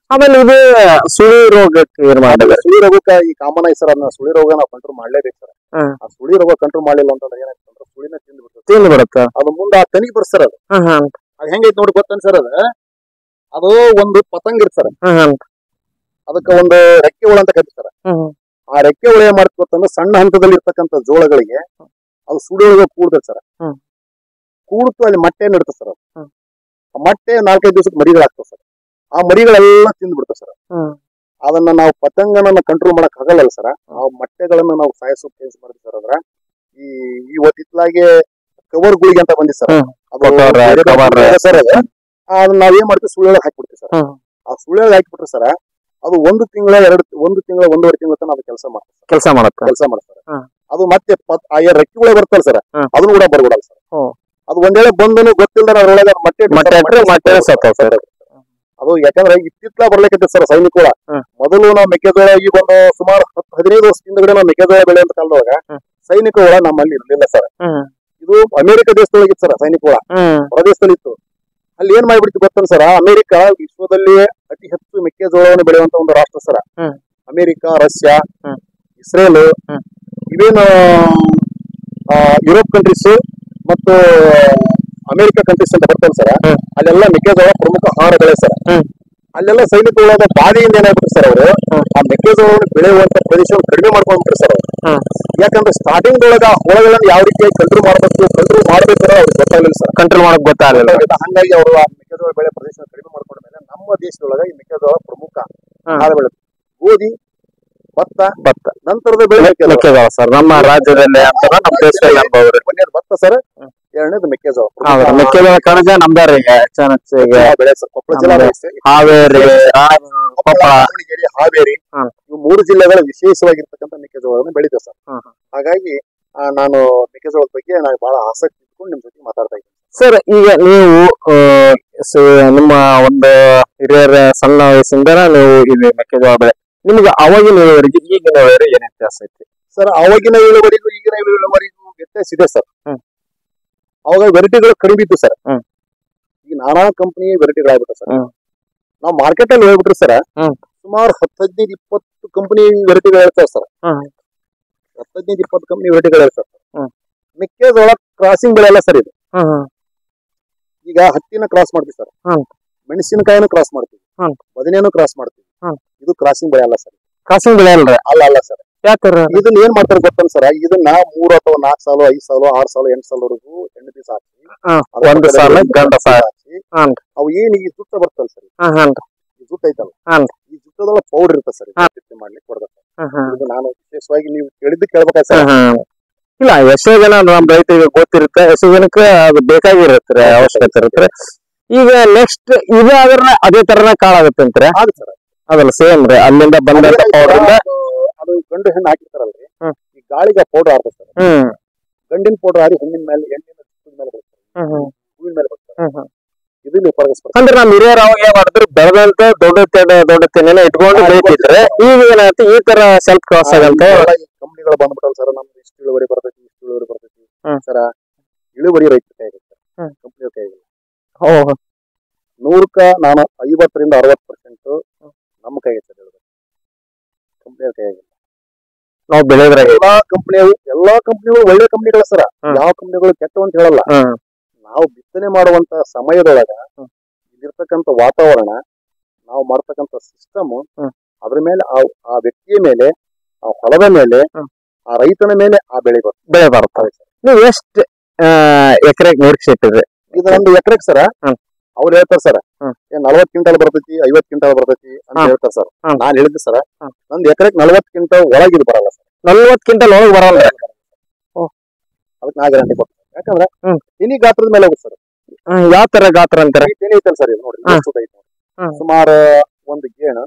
ಆಮೇಲೆ ಇದು ಸುಳಿ ರೋಗಕ್ಕೆ ಏನ್ ಮಾಡಿದ್ರೆ ಸುಳಿ ರೋಗಕ್ಕೆ ಈ ಕಾಮನ್ ಆಗಿ ಸರ್ ಅದನ್ನ ಸುಳಿ ರೋಗ ನಾವು ಕಂಟ್ರೋಲ್ ಮಾಡ್ಲೇಬೇಕು ಸರ್. ಆ ಸುಳಿ ರೋಗ ಕಂಟ್ರೋಲ್ ಮಾಡ್ಲಿಲ್ಲ ಅಂತಂದ್ರೆ ಏನಾಯ್ತು ಸುಳಿನ ತಿಂದು ಬಿಡ್ತದೆ ತಿಂದು ಬಿಡುತ್ತ ಅದು ಮುಂದೆ ಆ ತನಿಗೆ ಬರ್ಸರ್ ಅದು ಅದು ಹೆಂಗೈತಿ ನೋಡಿ ಗೊತ್ತನ್ ಸರ್. ಅದ ಅದು ಒಂದು ಪತಂಗ ಇರ್ತಾರ ಅದಕ್ಕ ಒಂದು ರೆಕ್ಕೆ ಹುಳ ಅಂತ ಕರೀತಾರ. ಆ ರೆಕ್ಕೆ ಹುಳ ಏನ್ ಮಾಡ್ತ ಗೊತ್ತಂದ್ರೆ ಸಣ್ಣ ಹಂತದಲ್ಲಿ ಇರ್ತಕ್ಕಂಥ ಜೋಳಗಳಿಗೆ ಅದು ಸುಳಿ ಒಳಗ ಕೂಡ್ತದೆ ಸರ್. ಕೂಡ್ತು ಅಲ್ಲಿ ಮೊಟ್ಟೆ ಇಡ್ತದೆ ಸರ್. ಅದು ಆ ಮೊಟ್ಟೆ ನಾಲ್ಕೈದು ದಿವಸಕ್ಕೆ ಮರಿಗಳಾಗ್ತವೆ ಸರ್. ಆ ಮರಿಗಳೆಲ್ಲ ತಿಂದು ಬಿಡ್ತವೆ ಸರ್. ಅದನ್ನ ನಾವು ಪತಂಗನ ಕಂಟ್ರೋಲ್ ಮಾಡಕ್ ಆಗಲ್ಲ ಸರ್. ಆ ಮೊಟ್ಟೆಗಳನ್ನ ನಾವು ಸಾಯಿಸೋ ಕೆಲಸ ಮಾಡ್ತೀವಿ ಸರ್. ಅದ್ರ ಈ ಇವತ್ತಿತ್ಲಾಗೆ ಕವರ್ ಗುಳಿಗೆ ಅಂತ ಬಂದಿ ಸರ್. ಸರ್ ಅದ ಅದನ್ನ ನಾವ್ ಏನ್ ಮಾಡ್ತೀವಿ ಸುಳ್ಳಿ ಹಾಕ್ಬಿಡ್ತೀವಿ ಸರ್. ಆ ಸುಳ್ಳಿ ಹಾಕಿಬಿಟ್ರೆ ಸರ್ ಅದು ಒಂದು ತಿಂಗಳ ಎರಡು ಒಂದು ತಿಂಗಳ ಒಂದೂವರೆ ತಿಂಗಳ ತನಕ ಅದು ಕೆಲಸ ಮಾಡ್ತಾರೆ ಕೆಲಸ ಮಾಡುತ್ತೆ ಕೆಲಸ ಮಾಡ್ತಾರೆ. ಅದು ಮತ್ತೆ ರೆಕ್ಕಿಗಳೇ ಬರ್ತಲ್ಲ ಸರ್ ಅದನ್ನು ಕೂಡ ಬರ್ಬಿಡಲ್ಲ ಸರ್. ಅದು ಒಂದ್ ವೇಳೆ ಬಂದನು ಗೊತ್ತಿಲ್ಲ ಅದ್ರೊಳಗೆ ಮೊಟ್ಟೆ ಮೊಟ್ಟೆ ಮೊಟ್ಟೆ ಸರ್. ಅದು ಯಾಕಂದ್ರೆ ಇತ್ತಿತ್ಲ ಬರ್ಲಿಕ್ಕೆ ಸರ್ ಸೈನಿಕಗಳ ಮೊದಲು ನಾವು ಮೆಕ್ಕೆಜೋಳ ಈ ಒಂದು ಸುಮಾರು ಹತ್ತು ಹದಿನೈದು ವರ್ಷ ಹಿಂದಗಡೆ ನಾವು ಮೆಕ್ಕೆಜೋಳ ಬೆಳೆ ಅಂತ ಕಾಲದೊಳಗ ಸೈನಿಕ ಹುಳ ನಮ್ಮಲ್ಲಿ ಇರ್ಲಿಲ್ಲ ಸರ್. ಇದು ಅಮೆರಿಕ ದೇಶದೊಳಗಿತ್ತು ಸರ್ ಸೈನಿಕ ಹುಳ ಹೊರದೇಶದಲ್ಲಿ ಇತ್ತು. ಅಲ್ಲಿ ಏನ್ ಮಾಡ್ಬಿಡ್ತು ಗೊತ್ತನ್ ಸರ್ ಅಮೆರಿಕ ವಿಶ್ವದಲ್ಲಿ ಅತಿ ಹೆಚ್ಚು ಮೆಕ್ಕೆಜೋಳವನ್ನು ಬೆಳೆಯುವಂತ ಒಂದು ರಾಷ್ಟ್ರ ಸರ್. ಅಮೆರಿಕ, ರಷ್ಯಾ, ಇಸ್ರೇಲ್ ಇವೇನು ಯುರೋಪ್ ಕಂಟ್ರೀಸ್ ಮತ್ತು ಅಮೆರಿಕ ಕಂಟ್ರೀಸ್ ಅಂತ ಬರ್ತಾವೆ ಸರ್. ಅಲ್ಲೆಲ್ಲ ಮೆಕ್ಕೆಜೋಳ ಪ್ರಮುಖ ಆಹಾರ ಬೆಳೆ ಸರ್. ಅಲ್ಲೆಲ್ಲ ಸೈನಿಕಗಳಾದ ಬಾಧೆಯಿಂದ ಏನಾಗ್ಬಿಟ್ರು ಸರ್ ಅವರು ಆ ಮೆಕ್ಕೆಜೋಳವನ್ನು ಬೆಳೆಯುವಂತ ಪ್ರದೇಶವನ್ನು ಕಡಿಮೆ ಮಾಡ್ಕೊಂಡ್ಬಿಟ್ರು ಸರ್ ಅವರು. ಯಾಕಂದ್ರೆ ಸ್ಟಾರ್ಟಿಂಗ್ ಒಳಗ ಹುಳಗಳನ್ನ ಯಾವ ರೀತಿ ಕಂಟ್ರೋಲ್ ಮಾಡಬೇಕು ಕಂಟ್ರೋಲ್ ಮಾಡ್ಬೇಕಾದ್ರೆ ಅವ್ರಿಗೆ ಗೊತ್ತಾಗಲಿಲ್ಲ ಸರ್. ಕಂಟ್ರೋಲ್ ಮಾಡಕ್ ಗೊತ್ತಾಗಲಿಲ್ಲ. ಹಂಗಾಗಿ ಅವರು ಆ ಮೆಕ್ಕೆಜೋಳ ಬೆಳೆ ಪ್ರದೇಶ ಕಡಿಮೆ ಮಾಡ್ಕೊಂಡ ಮೇಲೆ ನಮ್ಮ ದೇಶದೊಳಗ ಈ ಮೆಕ್ಕೆಜೋಳ ಪ್ರಮುಖ ಆಹಾರ ಬೆಳೆ. ಗೋಧಿ, ಭತ್ತ ಭತ್ತ ನಂತರದ ಬೆಳೆ ಮೆಕ್ಕೆಜೋಳ ಸರ್. ನಮ್ಮ ರಾಜ್ಯದಲ್ಲಿ ಅಂತಾರ ನಮ್ಮ ದೇಶದಲ್ಲಿ ಅನ್ಬಹುದು. ಒಂದೇದು ಭತ್ತ ಸರ್, ಎರಡನೇದು ಮೆಕ್ಕೆಜೋಳ. ಮೆಕ್ಕೆಜೋಳ ಕಣಜ ನಮ್ದಾರ ಈಗ ಬೆಳೆ ಸರ್. ಕೊಪ್ಪಳ ಜಿಲ್ಲಾ, ಹಾವೇರಿ, ಹಾವೇರಿ ಇವು ಮೂರು ಜಿಲ್ಲೆಗಳ ವಿಶೇಷವಾಗಿರ್ತಕ್ಕಂಥ ಮೆಕ್ಕೆಜೋಳವನ್ನು ಬೆಳೀತೇವೆ ಸರ್. ಹಾಗಾಗಿ ನಾನು ಮೆಕ್ಕೆಜೋಳದ ಬಗ್ಗೆ ನಾನು ಬಹಳ ಆಸಕ್ತಿ ಇಟ್ಕೊಂಡು ನಿಮ್ ಜೊತೆ ಮಾತಾಡ್ತಾ ಇದ್ದೀನಿ ಸರ್. ಈಗ ನೀವು ನಿಮ್ಮ ಒಂದು ಹಿರಿಯರ ಸಣ್ಣ ವಯಸ್ಸಿಂದ ನೀವು ಇಲ್ಲಿ ಮೆಕ್ಕೆಜೋಳ ಬೆಳೆ ನಿಮ್ಗೆ ಅವಾಗಿನ ಇಳುವರಿಗೆ ಈಗಿನ ಇಳುವರಿ ಏನ್ ವ್ಯತ್ಯಾಸ ಐತಿ ಸರ್? ಅವಾಗಿನ ಇಳುವರಿಗೂ ಈಗಿನ ಇಳುವರಿಗೂ ವ್ಯತ್ಯಾಸ ಇದೆ ಸರ್. ಅವಾಗ ವೆರೈಟಿಗಳು ಕಡಿಮೆ ಇತ್ತು ಸರ್. ಈಗ ನಾನಾ ಕಂಪನಿ ವೆರೈಟಿಗಳಾಗ್ಬಿಟ್ಟು ಸರ್. ನಾವು ಮಾರ್ಕೆಟ್ ಅಲ್ಲಿ ಹೋಗ್ಬಿಟ್ರಿ ಸರ್ ಸುಮಾರು ಹತ್ತು ಹದಿನೈದು ಇಪ್ಪತ್ತು ಕಂಪನಿ ವೆರೈಟಿಗಳು ಇರ್ತಾವೆ ಸರ್. ಹತ್ತು ಹದಿನೈದು ಇಪ್ಪತ್ತು ಕಂಪನಿ ವೆರೈಟಿಗಳು ಇರ್ತಾವೆ. ಮೆಕ್ಕೆಜೋಳ ಕ್ರಾಸಿಂಗ್ ಬೆಳೆ ಅಲ್ಲ ಸರ್ ಇದು. ಈಗ ಹತ್ತಿನ ಕ್ರಾಸ್ ಮಾಡ್ತೀವಿ ಸರ್, ಮೆಣಸಿನಕಾಯಿನೂ ಕ್ರಾಸ್ ಮಾಡ್ತೀವಿ, ಬದನೆಯನ್ನು ಕ್ರಾಸ್ ಮಾಡ್ತೀವಿ. ಇದು ಕ್ರಾಸಿಂಗ್ ಬೆಳೆ ಅಲ್ಲ ಸರ್. ಕ್ರಾಸಿಂಗ್ ಬೆಳೆ ಅಲ್ಲ ಅಲ್ಲ ಅಲ್ಲ ಸರ್. ಯಾಕಂದ್ರೆ ಇದನ್ನ ಏನ್ ಮಾಡ್ತಾರೆ ಗೊತ್ತಲ್ಲ ಸರ್, ಇದನ್ನ ಮೂರ್ ಅಥವಾ ನಾಲ್ಕು ಸಾಲು ಐದು ಸಾಲು ಆರು ಸಾಲು ಎಂಟು ಸಾಲವರೆಗೂ ಹೆಣ್ಣು ಬೀಸ ಹಾಕಿ ಒಂದು ಸಾಲ ಗಂಡ ಹಾಕಿ ಅವು ಏನ್ ಈ ಜುಟ್ಟ ಬರ್ತಲ್ಲ ಸರ್, ಈ ಜುಟ್ಟ ಐತಲ್ಲ ಈ ಜುಟ್ಟದೊಳಗೆ ಪೌಡರ್ ಇರುತ್ತೆ ಸರ್. ಮಾಡ್ಲಿಕ್ಕೆ ಕೊಡ್ಬೇಕು. ನಾನು ವಿಶೇಷವಾಗಿ ನೀವು ಕೇಳಿದ್ದು ಕೇಳ್ಬೇಕಾ ಸರ್? ಇಲ್ಲ, ಎಷ್ಟೋ ಜನ ನಮ್ ರೈತರಿಗೆ ಗೊತ್ತಿರುತ್ತೆ, ಎಷ್ಟೋ ಜನಕ್ಕೆ ಅದು ಬೇಕಾಗಿರುತ್ತೆ, ಅವಶ್ಯಕತೆ ಇರುತ್ತೆ. ಈಗ ನೆಕ್ಸ್ಟ್ ಇದು ಆದ್ರೆ ಅದೇ ತರನ ಕಾಳಾಗುತ್ತೆ ಅಂತಾರೆ ಅದಲ್ಲ ಸೇಮ್ ರೀ ಅಲ್ಲಿಂದ ಬಂದ ಪೌಡರ್ ಅದು ಗಂಡು ಹೆಣ್ಣು ಹಾಕಿರ್ತಾರಲ್ರಿ, ಈ ಗಾಳಿಗೆ ಪೌಡರ್ ಆಡ್ತಾರೆ ಸರ್. ಗಂಡಿನ ಪೌಡರ್ ಆಡಿ ಹೆಣ್ಣಿನ ಮೇಲೆ ಹೆಣ್ಣಿನ ಮೇಲೆ ಬರ್ತಾರೆ, ಹೂವಿನ ಮೇಲೆ ಬರ್ತಾರೆ. ಇದನ್ನ ಉಪಯೋಗಿಸ್ತಾರೆ. ಅಂದ್ರೆ ನಮ್ಮ ಹಿರಿಯರು ಅವಾಗ ಏನ್ ಮಾಡಿದ್ರು ಬೆಳೆದಂತ ದೊಡ್ಡ ದೊಡ್ಡ ತೆನೆನ ಇಟ್ಕೊಂಡು ಬೆಳಿತಿದ್ರೆ ಈಗ ಏನಾಯ್ತು ಈ ತರ ಸೆಲ್ಫ್ ಕ್ರಾಸ್ ಆಗಂತ ಕಂಪ್ನಿಗಳು ಬಂದ್ಬಿಟ್ಟಲ್ಲ ಸರ್. ನಮ್ದು ಇಷ್ಟು ಇಳುವರಿ ಬರ್ತೈತಿ ಇಷ್ಟು ಇಳುವರಿ ಬರ್ತೈತಿ ಸರ. ಇಳುವರಿ ರೈತರ ಕೈಗೆ ಸರ್, ಕಂಪ್ನಿ ಕೈಗೆ. ನೂರಕ್ಕ ನಾನು ಐವತ್ತರಿಂದ ಅರವತ್ತು ಪರ್ಸೆಂಟ್ ನಮ್ಮ ಕೈಗೆ ಸರ್ ಇಳುವರಿ, ಕಂಪ್ನಿಯ ಕೈಯಾಗಿಲ್ಲ. ನಾವು ಬೆಳೆದ್ರೆ ಎಲ್ಲಾ ಕಂಪ್ನಿಗಳು ಎಲ್ಲಾ ಕಂಪ್ನಿಗಳು ಒಳ್ಳೆ ಕಂಪ್ನಿಗಳ ಸರ. ಯಾವ ಕಂಪ್ನಿಗಳು ಕೆಟ್ಟವು ಅಂತ ಹೇಳಲ್ಲ. ನಾವು ಬಿತ್ತನೆ ಮಾಡುವಂತ ಸಮಯದೊಳಗ ಇಲ್ಲಿರ್ತಕ್ಕಂಥ ವಾತಾವರಣ, ನಾವು ಮಾಡ್ತಕ್ಕಂಥ ಸಿಸ್ಟಮ್, ಅದ್ರ ಮೇಲೆ ಆ ವ್ಯಕ್ತಿಯ ಮೇಲೆ, ಆ ಹೊಲದ ಮೇಲೆ, ಆ ರೈತನ ಮೇಲೆ ಆ ಬೆಳೆ ಬರ್ತದೆ ಬೆಳೆ ಬರ್ತವೆ ಸರ್. ನೀವು ಎಷ್ಟು ಎಕರೆಗೆ ನಿರೀಕ್ಷಿಟ್ಟಿದ್ರಿ? ಇದು ನಮ್ದು ಎಕರೆಗೆ ಸರ ಅವ್ರು ಹೇಳ್ತಾರೆ ಸರ್ ಏನ್ ನಲ್ವತ್ ಕ್ವಿಂಟಲ್ ಬರ್ತೈತಿ ಐವತ್ ಕ್ವಿಂಟಲ್ ಬರ್ತೈತಿ ಅಂತ ಹೇಳ್ತಾರೆ ಸರ್. ನಾನ್ ಹೇಳಿದ್ದೆ ಸರ ನಂದು ಎಕರೆಗೆ ನಲ್ವತ್ ಕ್ವಿಂಟಲ್ ಒಳಗಿದ್ ಬರಲ್ಲ ಸರ್. ನಲ್ವತ್ ಕ್ವಿಂಟಲ್ ಒಳಗೆ ಬರಲ್ಲ. ಅದಕ್ಕೆ ನಾ ಗ್ಯಾರಂಟಿ ಕೊಡ್ತೀನಿ. ಯಾಕಂದ್ರೆ ತೆನಿ ಗಾತ್ರದ ಮೇಲೆ ಹೋಗುತ್ತೆ ಸರ್. ಯಾವ ತರ ಗಾತ್ರ ಅಂತಾರೆ? ತೆನಿ ಐತಲ್ಲ ಸರ್, ಇದು ನೋಡಿ ಐತಿ ಸುಮಾರು ಒಂದು ಗೇಣು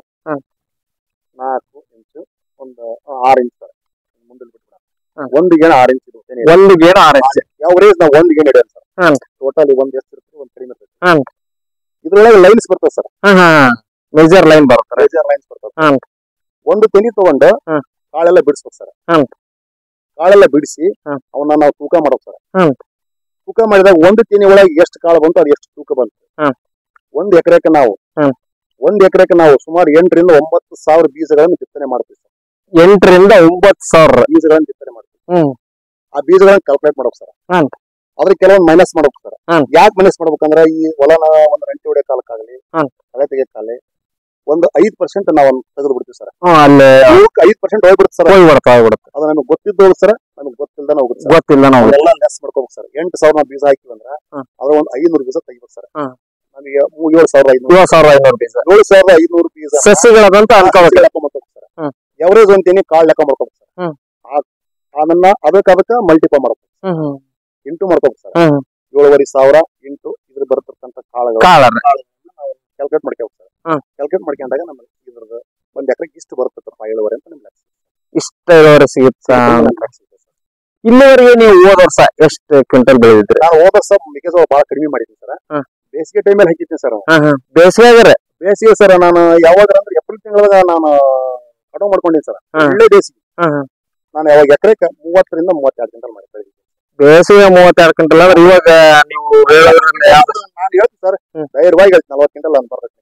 ನಾಲ್ಕು ಇಂಚು ಒಂದು ಆರು ಇಂಚ್ ಸರ್. ಮುಂದೆ ಬಿಟ್ಬಿಡ ಒಂದು ಗೇಣ ಆರು ಇಂಚ್. ಒಂದು ಗೇಣ ಆರು ಇಂಚ್ ಯಾವ ರೇಸ್ ನಾವು ಒಂದು ಗೇಣ್ ಹಿಡಿಯೋದು ಸರ್. ಟೋಟಲ್ ಒಂದ್ ಎಷ್ಟು ಇರ್ತದೆ, ಒಂದ್ ಕಡಿಮೆ ಇರ್ತದೆ. ಇದ್ರೊಳಗೆ ಲೈನ್ಸ್ ಬರ್ತದೆ ಸರ್, ಮೇಜರ್ ಲೈನ್ ಬರುತ್ತೆ. ಮೇಜರ್ ಲೈನ್ಸ್ ಬರ್ತದೆ. ಒಂದು ತೆನಿ ತಗೊಂಡು ಕಾಳೆಲ್ಲ ಬಿಡಿಸ್ಬೇಕು ಸರ್. ಕಾಳೆಲ್ಲ ಬಿಡಿಸಿ ಅವನ್ನ ನಾವು ತೂಕ ಮಾಡ್ಬೇಕು ಸರ್. ತೂಕ ಮಾಡಿದಾಗ ಒಂದು ತೆನಿ ಒಳಗೆ ಎಷ್ಟು ಕಾಳು ಬಂತು ಅದು ಎಷ್ಟು ತೂಕ ಬಂತು. ಒಂದ್ ಎಕರೆಗೆ ನಾವು ಒಂದ್ ಎಕರೆಗೆ ನಾವು ಸುಮಾರು ಎಂಟರಿಂದ ಒಂಬತ್ತು ಸಾವಿರ ಬೀಜಗಳನ್ನು ಬಿತ್ತನೆ ಮಾಡ್ತೀವಿ ಸರ್. ಎಂಟರಿಂದ ಒಂಬತ್ತು ಸಾವಿರ ಬೀಜಗಳನ್ನು ಬಿತ್ತನೆ ಮಾಡ್ತೀವಿ. ಹ್ಮ್ ಆ ಬೀಜಗಳನ್ನ ಕ್ಯಾಲ್ಕುಲೇಟ್ ಮಾಡ್ಬೇಕು ಸರ್. ಹ್ಮ್ ಅದ್ರ ಕೆಲವೊಂದು ಮೈನಸ್ ಮಾಡ್ಬೇಕು ಸರ್. ಹ್ಮ್. ಯಾಕೆ ಮೈನಸ್ ಮಾಡ್ಬೇಕಂದ್ರೆ ಈ ಹೊಲನ ಒಂದ್ ರಂಟಿ ಹೊಡೆ ಕಾಲಕ್ಕಾಗಲಿ ಹ್ಮ್. ಕಳೆ ತೆಗೆಯಕ್ಕಾಗಲಿ ಒಂದು ಐದ್ ಪರ್ಸೆಂಟ್ ನಾವು ತೆಗೆದು ಬಿಡ್ತೀವಿ ಸರ್. ಹ್ಮ್ ಅಲ್ಲಿ ಐದ್ ಪರ್ಸೆಂಟ್ ಹೋಗ್ಬಿಡುತ್ತೆ ಸರ್. ಹೋಗಿ ಬಿಡ್ತಾ ಹೋಗ್ಬಿಡುತ್ತೆ. ಅದು ನಮಗೆ ಗೊತ್ತಿದ್ದು ಹೋಗುತ್ತೆ ಸರ್, ನಮಗೆ ಗೊತ್ತಿಲ್ದಾನ ಹೋಗುತ್ತೆ ಸರ್. ಗೊತ್ತಿಲ್ಲ ನಾವು ಎಲ್ಲ ಲೆಸ್ ಮಾಡ್ಕೋಬೇಕು ಸರ್. ಎಂಟು ಸಾವಿರ ನಾವು ಬೀಜ ಹಾಕಿವಿ ಅಂದ್ರೆ ಹ್ಮ್. ಅದ್ರ ಒಂದು ಐನೂರು ಬೀಜ ತೆಗಿಬೇಕು ಸರ್. ಹ್ಮ್. ನಮಗೆ ಏಳು ಸಾವಿರದ ಐನೂರು ಏಳು ಸಾವಿರದ ಐನೂರು ಬೀಜ ಏಳು ಸಾವಿರದ ಐನೂರು ಬೀಜ ಸಸಿಗಳದಂತ ಅನ್ಕೋಬೇಕು. ಸರ್. ಹ್ಮ್. ಎವರೇಜ್ ಅಂತೀನಿ ಕಾಳ್ ಲೆಕ್ಕ ಮಾಡ್ಕೋಬೇಕು ಸರ್. ಹ್ಮ್. ಅದನ್ನ ಅದಕ್ಕೆ ಅದಕ್ಕೆ ಮಲ್ಟಿಪೈ ಮಾಡ್ಬೇಕು. ಹ್ಮ್ ಇಂಟು ಮಾಡ್ಕೋಬೇಕು ಸರ್. ಹ್ಮ್ ಏಳುವರೆ ಸಾವಿರ ಇಂಟು ಇದ್ರ ಬರತಕ್ಕಂತ ಕಾಳುಗಳು ಕಾಳರ ನಾವು ಕ್ಯಾಲ್ಕುಲೇಟ್ ಮಾಡ್ಕೋಬೇಕು ಸರ್. ಹ್ಮ್. ಕ್ಯಾಲ್ಕುಲೇಟ್ ಮಾಡ್ಕೊಂಡಾಗ ನಮಗೆ ಇದ್ರದ್ದು ಒಂದ್ ಎಕರೆಗೆ ಇಷ್ಟು ಬರುತ್ತಪ್ಪ ಏಳುವರೆ ಅಂತ ನಿಮ್ಗೆ ಇಷ್ಟ ಇಳುವರಿ ಸಿಗುತ್ತಾ? ಇಲ್ಲಿವರೆಗೆ ನೀವು ಹೋದ ವರ್ಷ ಎಷ್ಟು ಕ್ವಿಂಟಲ್ ಬೆಳೆದಿದ್ರಿ? ನಾನು ಹೋದ ವರ್ಷ ಮೆಕ್ಕೆಜೋಳ ಬಹಳ ಕಡಿಮೆ ಮಾಡಿದ್ದೀನಿ ಸರ್. ಹ್ಮ್. ಬೇಸಿಗೆ ಟೈಮಲ್ಲಿ ಹಾಕಿದ್ದೀನಿ ಸರ್. ಬೇಸಿಗೆ ಬೇಸಿಗೆ ಸರ್ ನಾನು ಯಾವಾಗ ಅಂದ್ರೆ ಏಪ್ರಿಲ್ ತಿಂಗಳಾಗ ನಾನು ಕಟಾವ್ ಮಾಡ್ಕೊಂಡಿದ್ದೀನಿ ಸರ್. ಹ್ಮ್. ಒಳ್ಳೆ ಬೇಸಿಗೆ ಹ್ಮ್. ನಾನು ಯಾವಾಗ ಎಕರೆಗೆ ಮೂವತ್ತರಿಂದ ಮೂವತ್ತೆರಡು ಕ್ವಿಂಟಲ್ ಮಾಡಿ ಬೆಳೆದಿದ್ದೀನಿ. ಬೇಸಿಗೆ ಮೂವತ್ತೆರಡು ಕ್ವಿಂಟಲ್ ಅಂದ್ರೆ ಇವಾಗ ನೀವು ಹೇಳೋದ್ರಲ್ಲಿ ಯಾವ್ದು? ನಾನು ಹೇಳ್ತೀನಿ ಸರ್, ಹ್ಮ್. ಧೈರ್ಯವಾಗಿ ಹೇಳ್ತೀನಿ ನಲ್ವತ್ತು ಕ್ವಿಂಟಲ್ ಅಂತ ಬರ್ತೈತೆ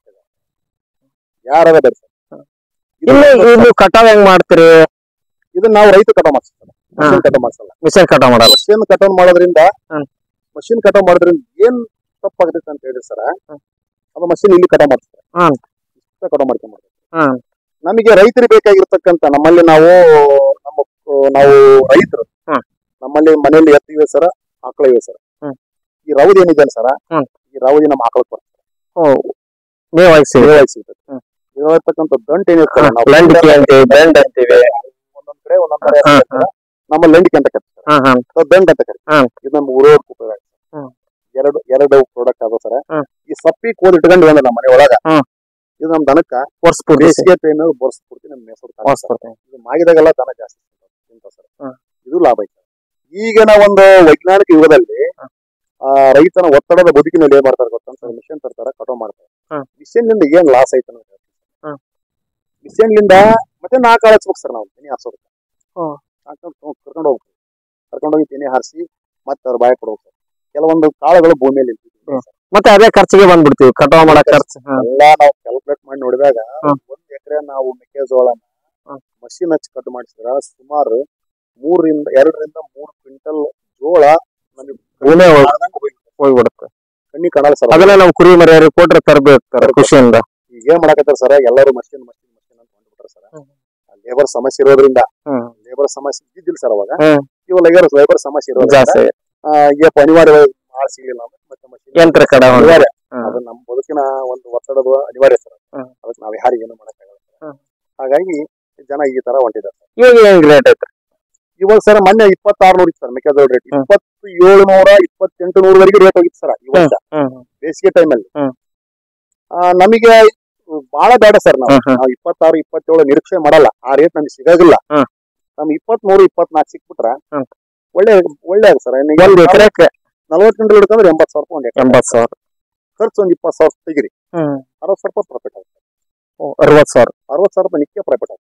ಯಾರಾಗ ಬರ್ರಿ ಸರ್. ಇಲ್ಲಿ ಇಲ್ಲಿ ಕಟಾವ್ ಹೆಂಗ್ ಮಾಡ್ತೀರಿ? ಇದನ್ನ ನಾವು ರೈತ ಕಟಾವ್ ಮಾಡ್ತೀವಿ, ಮಷಿನ್ ಕಟಾವ್ ಮಾಡ್ಸಲ್ಲ. ಮಿಷನ್ ಕಟಾವ್ ಮಾಡಲ್ಲ. ಮಷಿನ್ ಕಟಾವ್ ಮಾಡೋದ್ರಿಂದ ಹ್ಮ್. ಮಷಿನ್ ಕಟಾವ್ ಮಾಡೋದ್ರಿಂದ ಏನ್ ತಪ್ಪಾಗತೈತೆ ಅಂತ ಹೇಳಿ ಸರ್, ಹ್ಮ್. ಅದು ಮಷಿನ್ ಇಲ್ಲಿ ಕಟಾವ್ ಮಾಡ್ತಾರೆ. ಹ್ಮ್. ಇಷ್ಟ ಕಟಾವ್ ಮಾಡ್ಕೊಂಡ್ ಮಾಡ್ತಾರೆ. ಹ್ಮ್. ನಮಗೆ ರೈತರಿಗೆ ಬೇಕಾಗಿರ್ತಕ್ಕಂಥ ನಮ್ಮಲ್ಲಿ ನಾವು ನಮ್ಮ ನಾವು ರೈತರು ಹ್ಮ್. ನಮ್ಮಲ್ಲಿ ಮನೆಯಲ್ಲಿ ಎತ್ತು ಇವೆ ಸರ, ಆಕಳ ಇವೆ ಸರ. ಹ್ಮ್. ಈ ರವದಿ ಏನಿದೆ ಸರ, ಹ್ಮ್. ಈ ರವದಿ ನಮ್ಮ ಆಕಳಕ್ಕೆ ಬರ್ತದೆ. ಓ ಮೇವಾಗಿ ಮೇವಾಗಿ ಸಿಗ್ತದೆ. ಹ್ಮ್. ಇರತಕ್ಕಂಥ ದಂಟು ಏನಿರ್ತದೆ ನಾವು ಲಂಡಿಕೆ ಅಂತೀವಿ, ಬೆಂಡ್ ಅಂತೀವಿ. ಒಂದೊಂದ್ ಕಡೆ ಒಂದೊಂದ್ ಕಡೆ ನಮ್ಮ ಲಂಡಿಕೆ ಅಂತ ಕರಿತಾರೆ, ಹ್ಮ್ ಹ್ಮ್ ದಂಡ್ ಅಂತ ಕರಿತಾರೆ. ಹ್ಮ್. ಇದು ನಮ್ಮ ಊರವ್ರ ಉಪಯೋಗ. ಹ್ಮ್. ಎರಡು ಎರಡು ಪ್ರಾಡಕ್ಟ್ ಆಗೋ ಸರ. ಹ್ಮ್. ಈ ಸಪ್ಪಿ ಕೋದ್ ಇಟ್ಕೊಂಡು ಬಂದ ನಮ್ಮ ಮನೆ ಒಳಗ ಹ್ಮ್. ಇದು ನಮ್ ದನಕ್ಕ ವರ್ಷ ಪೂರ್ತಿ ಬೇಸಿಗೆ ಟೈಮ್ ಬರ್ಸ್ ಪೂರ್ತಿ ನಮ್ ಮೇಸೋರ್ ಇದು ಮಾಗಿದಾಗೆಲ್ಲ ದನ ಜಾಸ್ತಿ ತಿಂತಾವ್ ಸರ್. ಹ್ಮ್. ಇದು ಲಾಭ ಐತೆ. ಈಗಿನ ಒಂದು ವೈಜ್ಞಾನಿಕ ಯುಗದಲ್ಲಿ ಆ ರೈತನ ಒತ್ತಡದ ಬದುಕಿನಲ್ಲಿ ಏನ್ ಮಾಡ್ತಾರೆ ಗೊತ್ತಂತ ಮಿಷನ್ ತರ್ತಾರೆ, ಕಟಾವ್ ಮಾಡ್ತಾರೆ. ಹ್ಮ್. ಮಿಷನ್ ನಿಂದ ಏನ್ ಲಾಸ್ ಐತೆ ಅನ್ನೋದು ಹ್ಮ್. ಮಿಷನ್ ಲಿಂದ ಮತ್ತೆ ನಾಲ್ಕು ಆಳು ಹಚ್ಬೇಕು ಸರ್ ನಾವು ತೆನೆ ಹಾರ್ಸೋದಕ್ಕೆ. ಹ್ಮ್. ಕರ್ಕೊಂಡು ಹೋಗ್ಬೇಕು, ಕರ್ಕೊಂಡು ಹೋಗಿ ತೆನೆ ಹಾರಿಸಿ ಮತ್ತೆ ಅವ್ರ ಬಾಯ ಕೊಡ್ಬೇಕು ಸರ್. ಕೆಲವೊಂದು ಕಾಳುಗಳು ಭೂಮಿಯಲ್ಲಿ ಹ್ಮ್. ಮತ್ತೆ ಅದೇ ಖರ್ಚಿಗೆ ಬಂದ್ಬಿಡ್ತೀವಿ, ಕಟಾವ್ ಮಾಡಕ್ ಖರ್ಚು. ಎಲ್ಲ ನಾವು ಕ್ಯಾಲ್ಕುಲೇಟ್ ಮಾಡಿ ನೋಡಿದಾಗ ಹ್ಮ್. ಒಂದ್ ಎಕರೆ ನಾವು ಮೆಕ್ಕೆಜೋಳನ ಹ್ಮ್. ಮಷಿನ್ ಹಚ್ಚಿ ಕಟ್ ಮಾಡಿಸಿದ್ರ ಸುಮಾರು ಮೂರರಿಂದ ಎರಡರಿಂದ ಮೂರು ಕ್ವಿಂಟಲ್ ಜೋಳ ನಮಗೆ ಭೂಮಿ ಹೋಗ್ಬಿಡುತ್ತೆ. ಕಣ್ಣಿ ಕಾಣಲ್ಲ ಸರ್. ಅದನ್ನ ನಾವು ಕುರಿ ಮರಿಯಾರಿ ಕೊಟ್ರೆ ತರಬೇಕು ಖುಷಿಯಿಂದ. ಈಗ ಏನ್ ಮಾಡಕತ್ತಾರ ಸರ್, ಎಲ್ಲರೂ ಮಷಿನ್ ಮಷಿನ್ ಮಷಿನ್ ಅಂತ ಬಂದ್ಬಿಟ್ರ ಸರ್. ಲೇಬರ್ ಸಮಸ್ಯೆ ಇರೋದ್ರಿಂದ ಲೇಬರ್ ಸಮಸ್ಯೆ ಇದ್ದಿಲ್ಲ ಸರ್ ಅವಾಗ. ಇವಾಗ ಲೇಬರ್ ಸಮಸ್ಯೆ ಇರೋದ್ರಿಂದ ಜಾಸ್ತಿ ಈಗ ಅನಿವಾರ್ಯ ಆಳ್ ಸಿಗ್ಲಿಲ್ಲ ಮತ್ತೆ ಮಷಿನ್ ಯಂತ್ರ ಕಡೆ ಅನಿವಾರ್ಯ. ಅದು ನಮ್ಮ ಬದುಕಿನ ಒಂದು ಒತ್ತಡದ ಅನಿವಾರ್ಯ ಸರ್. ಅದಕ್ಕೆ ನಾವ್ ಯಾರಿಗೆ ಏನು ಮಾಡಕ್ಕಾಗಲ್ಲ. ಹಾಗಾಗಿ ಜನ ಈ ತರ ಹೊಂಟಿದ್ದಾರೆ. ಇವಾಗ ಹೆಂಗ್ ರೇಟ್ ಐತೆ ಇವಾಗ ಸರ್ ಮೊನ್ನೆ ಇಪ್ಪತ್ತಾರ್ನೂರ್ ಇತ್ತು ಸರ್ ಮೆಕ್ಕೆಜೋಳ ರೇಟ್. ಇಪ್ಪತ್ತು ಏಳುನೂರ ಇಪ್ಪತ್ತೆಂಟು ನೂರವರೆಗೆ ರೇಟ್ ಹೋಗಿತ್ತು ಸರ್ ಈ ವರ್ಷ ಬೇಸಿಗೆ ಟೈಮಲ್ಲಿ. ನಮಗೆ ಬಹಳ ಬೇಡ ಸರ್. ನಾವು ನಾವು ಇಪ್ಪತ್ತಾರು ಇಪ್ಪತ್ತೇಳು ನಿರೀಕ್ಷೆ ಮಾಡಲ್ಲ, ಆ ರೇಟ್ ನಮ್ಗೆ ಸಿಗೋದಿಲ್ಲ. ನಮ್ಗೆ ಇಪ್ಪತ್ತ್ ಮೂರು ಇಪ್ಪತ್ನಾಲ್ಕು ಸಿಕ್ಬಿಟ್ರ ಒಳ್ಳೆ ಒಳ್ಳೆ ಆಗ ಸರ್. ಒಂದ್ ಎಕರೆಕ್ಕೆ ನಲ್ವತ್ತು ಕ್ವಿಂಟಲ್ ಹಿಡ್ಕೊಂಡ್ರೆ ಎಂಬತ್ತು ಸಾವಿರ ರೂಪಾಯಿ ಒಂದ್ ಎಕರೆ. ಎಂಬತ್ತು ಸಾವಿರ ಖರ್ಚು ಒಂದ್ ಇಪ್ಪತ್ತು ಸಾವಿರ ತೆಗಿರಿ, ಅರವತ್ತು ಸಾವಿರ ರೂಪಾಯಿ ಪ್ರಾಫಿಟ್ ಆಗುತ್ತೆ. ಅರವತ್ತು ಸಾವಿರ ಅರವತ್ತು ಸಾವಿರ ರೂಪಾಯಿ ನಿತ್ಯ ಪ್ರಾಫಿಟ್ ಆಗುತ್ತೆ.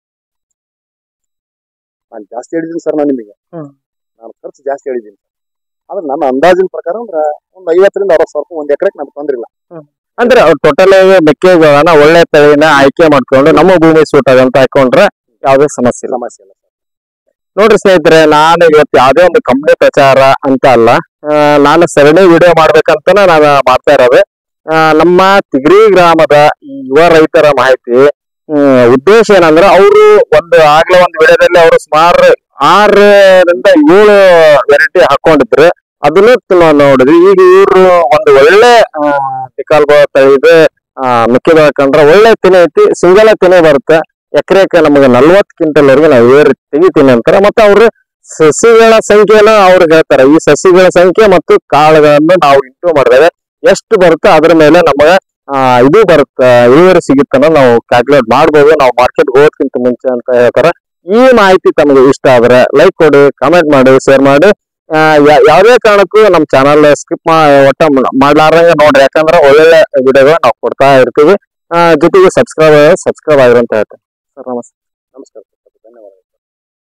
ನಾನು ಜಾಸ್ತಿ ಹೇಳಿದ್ದೀನಿ ಸರ್. ನಾನು ನಿಮಗೆ ನಾನು ಖರ್ಚು ಜಾಸ್ತಿ ಹೇಳಿದ್ದೀನಿ ಆದ್ರೆ ನನ್ನ ಅಂದಾಜಿನ ಪ್ರಕಾರ ಅಂದ್ರೆ ಒಂದ್ ಐವತ್ತರಿಂದ ಅರವತ್ತು ಸಾವಿರ ರೂಪಾಯಿ ಒಂದ್ ಎಕರೆಗೆ ನಮ್ಗೆ ತೊಂದ್ರಿಲ್ಲ. ಅಂದ್ರೆ ಟೋಟಲ್ ಮೆಕ್ಕೆಜೋಳನ ಒಳ್ಳೆ ತಳಿನ ಆಯ್ಕೆ ಮಾಡ್ಕೊಂಡು ನಮ್ಮ ಭೂಮಿ ಸೂಟ್ ಆಗಂತ ಹಾಕೊಂಡ್ರೆ ಯಾವ್ದೇ ಸಮಸ್ಯೆ ಇಲ್ಲ. ಸಮಸ್ಯೆ ಇಲ್ಲ ನೋಡ್ರಿ ಸ್ನೇಹಿತರೆ, ನಾನು ಇವತ್ತು ಯಾವ್ದೇ ಒಂದು ಕಂಪ್ನಿ ಪ್ರಚಾರ ಅಂತ ಅಲ್ಲ, ನಾನು ಸರಣಿ ವಿಡಿಯೋ ಮಾಡ್ಬೇಕಂತ ನಾನು ಮಾಡ್ತಾ ಇರೋದು. ನಮ್ಮ ತಿಗರಿ ಗ್ರಾಮದ ಈ ಯುವ ರೈತರ ಮಾಹಿತಿ ಉದ್ದೇಶ ಏನಂದ್ರೆ, ಅವರು ಒಂದು ಆಗ್ಲೇ ಒಂದು ವಿಡಿಯೋದಲ್ಲಿ ಅವರು ಸುಮಾರು ಆರರಿಂದ ಏಳು ವೆರೈಟಿ ಹಾಕೊಂಡಿದ್ರು. ಅದನ್ನು ನೋಡಿದ್ವಿ. ಈಗ ಇವ್ರು ಒಂದು ಒಳ್ಳೆ ಟಿಕಾಲ್ಬೋ ತಳಿದು ಮೆಕ್ಕೆಜೋಳ ಕಂಡ್ರೆ ಒಳ್ಳೆ ತೆನೆ ಐತಿ, ಸಿಂಗಲ ತೆನೆ ಬರುತ್ತೆ. ಎಕರೆಕ್ಕೆ ನಮಗೆ ನಲ್ವತ್ತು ಕ್ವಿಂಟಲ್ ವರೆಗೆ ನಾವು ಏರಿ ತೆಗಿತೀನಿ ಅಂತಾರೆ. ಮತ್ತೆ ಅವ್ರು ಸಸಿಗಳ ಸಂಖ್ಯೆನ ಅವ್ರು ಹೇಳ್ತಾರೆ. ಈ ಸಸಿಗಳ ಸಂಖ್ಯೆ ಮತ್ತು ಕಾಳುಗಳನ್ನು ನಾವು ಇಂಟು ಮಾಡಿದಾಗ ಎಷ್ಟು ಬರುತ್ತೆ ಅದ್ರ ಮೇಲೆ ನಮಗೆ ಆ ಇದು ಬರುತ್ತೆ, ಇಳುವರಿ ಸಿಗುತ್ತನ್ನ ನಾವು ಕ್ಯಾಲ್ಕುಲೇಟ್ ಮಾಡ್ಬೋದು ನಾವು ಮಾರ್ಕೆಟ್ ಹೋಗೋದಕ್ಕಿಂತ ಮುಂಚೆ ಅಂತ ಹೇಳ್ತಾರೆ. ಈ ಮಾಹಿತಿ ತಮಗೆ ಇಷ್ಟ ಆದ್ರೆ ಲೈಕ್ ಕೊಡಿ, ಕಾಮೆಂಟ್ ಮಾಡಿ, ಶೇರ್ ಮಾಡಿ. ಯಾವುದೇ ಕಾರಣಕ್ಕೂ ನಮ್ಮ ಚಾನಲ್ ಸ್ಕಿಪ್ ಒಟ್ಟ ಮಾಡ್ಲಾರಂಗ ನೋಡ್ರಿ, ಯಾಕಂದ್ರೆ ಒಳ್ಳೊಳ್ಳೆ ವಿಡಿಯೋಗಳು ನಾವು ಕೊಡ್ತಾ ಇರ್ತೀವಿ. ಜೊತೆಗೆ ಸಬ್ಸ್ಕ್ರೈಬ್ ಸಬ್ಸ್ಕ್ರೈಬ್ ಆಗಿರೋ ಅಂತ ಹೇಳ್ತೇನೆ ಸರ್. ನಮಸ್ತೆ. ನಮಸ್ಕಾರ.